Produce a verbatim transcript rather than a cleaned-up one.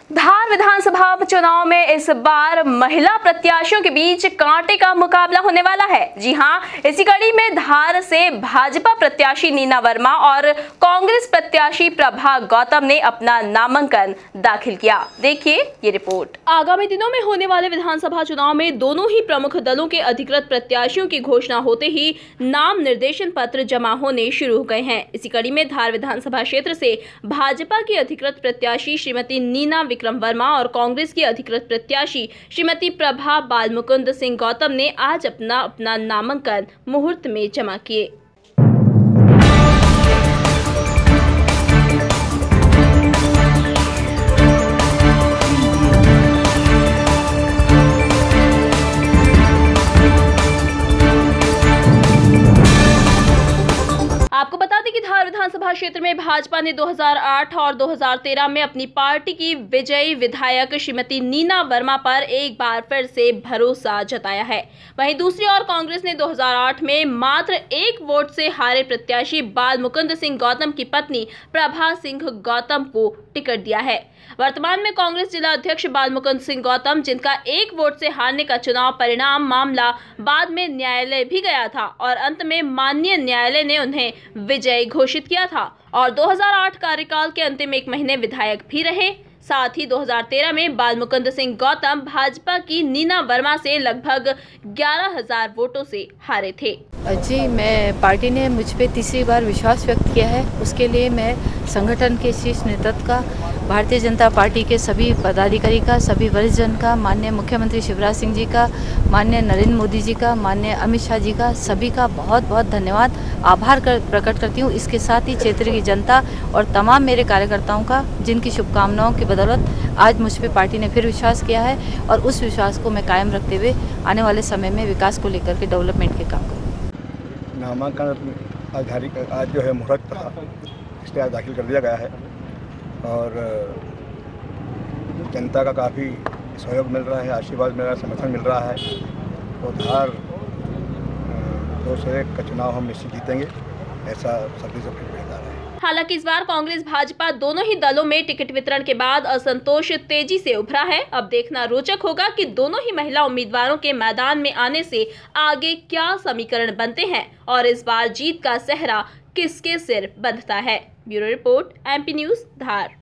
धार विधानसभा चुनाव में इस बार महिला प्रत्याशियों के बीच कांटे का मुकाबला होने वाला है। जी हां, इसी कड़ी में धार से भाजपा प्रत्याशी नीना वर्मा और कांग्रेस प्रत्याशी प्रभा गौतम ने अपना नामांकन दाखिल किया। देखिए ये रिपोर्ट। आगामी दिनों में होने वाले विधानसभा चुनाव में दोनों ही प्रमुख दलों के अधिकृत प्रत्याशियों की घोषणा होते ही नाम निर्देशन पत्र जमा होने शुरू हो गए हैं। इसी कड़ी में धार विधानसभा क्षेत्र से भाजपा की अधिकृत प्रत्याशी श्रीमती नीना विक्रम वर्मा और कांग्रेस की अधिकृत प्रत्याशी श्रीमती प्रभा बालमुकुंद सिंह गौतम ने आज अपना अपना नामांकन मुहूर्त में जमा किए। आपको बता दें कि धार विधानसभा क्षेत्र में भाजपा ने दो हज़ार आठ और दो हज़ार तेरह में अपनी पार्टी की विजयी विधायक श्रीमती नीना वर्मा पर एक बार फिर से भरोसा जताया है। वहीं दूसरी ओर कांग्रेस ने दो हज़ार आठ में मात्र एक वोट से हारे प्रत्याशी बालमुकुंद सिंह गौतम की पत्नी प्रभा सिंह गौतम को टिकट दिया है। वर्तमान में कांग्रेस जिला अध्यक्ष बालमुकुंद सिंह गौतम, जिनका एक वोट से हारने का चुनाव परिणाम मामला बाद में न्यायालय भी गया था और अंत में माननीय न्यायालय ने उन्हें विजयी घोषित किया था और दो हज़ार आठ कार्यकाल के अंतिम एक महीने विधायक भी रहे। साथ ही दो हज़ार तेरह में बालमुकुंद सिंह गौतम भाजपा की नीना वर्मा से लगभग ग्यारह हज़ार वोटों से हारे थे। जी, मैं पार्टी ने मुझ पे तीसरी बार विश्वास व्यक्त किया है, उसके लिए मैं संगठन के शीर्ष नेतृत्व का, भारतीय जनता पार्टी के सभी पदाधिकारी का, सभी वरिष्ठ जन का, माननीय मुख्यमंत्री शिवराज सिंह जी का, माननीय नरेंद्र मोदी जी का, माननीय अमित शाह जी का, सभी का बहुत बहुत धन्यवाद, आभार कर, प्रकट करती हूँ। इसके साथ ही क्षेत्र की जनता और तमाम मेरे कार्यकर्ताओं का, जिनकी शुभकामनाओं की बदौलत आज मुझ पर पार्टी ने फिर विश्वास किया है और उस विश्वास को मैं कायम रखते हुए आने वाले समय में विकास को लेकर के डेवलपमेंट के काम करूँ। नामांकन आधारित आज जो है मुहूर्त था, इसलिए आज दाखिल कर दिया गया है और जनता का काफ़ी सहयोग मिल रहा है, आशीर्वाद मिल रहा है, समर्थन मिल रहा है। तो धार दो सौ एक का चुनाव हम निश्चित जीतेंगे, ऐसा सभी से बेहतर है। हालांकि इस बार कांग्रेस भाजपा दोनों ही दलों में टिकट वितरण के बाद असंतोष तेजी से उभरा है। अब देखना रोचक होगा कि दोनों ही महिला उम्मीदवारों के मैदान में आने से आगे क्या समीकरण बनते हैं और इस बार जीत का सेहरा किसके सिर बंधता है। ब्यूरो रिपोर्ट, एमपी न्यूज, धार।